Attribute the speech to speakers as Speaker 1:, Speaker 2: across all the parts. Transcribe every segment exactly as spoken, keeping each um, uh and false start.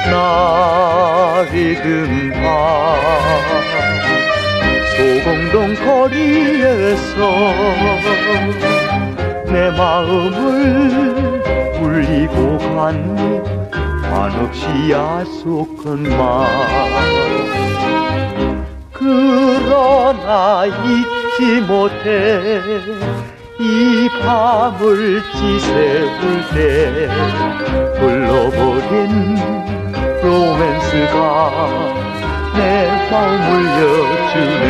Speaker 1: 낡은 밤 소공동 거리에서 내 마음을 울리고 갔니 한없이 약속한 맘 그러나 잊지 못해 이 밤을 지새울 때 불러버린 로맨스가 내 마음을 여주네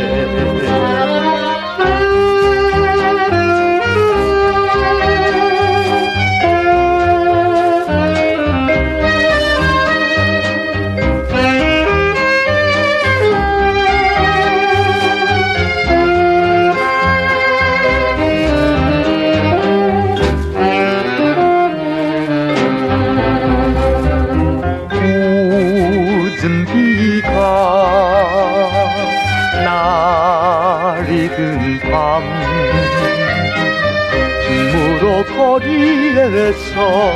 Speaker 1: 늦은 비가 날이든 밤 눈물로 거리에서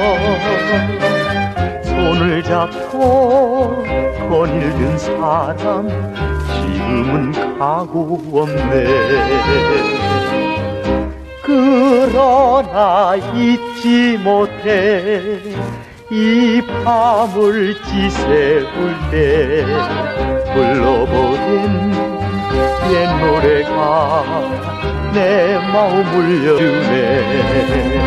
Speaker 1: 손을 잡고 거닐던 사람 지금은 가고 없네 그러나 잊지 못해 이 밤을 지새울 때 불러버린 옛 노래가 내 마음을 울려주네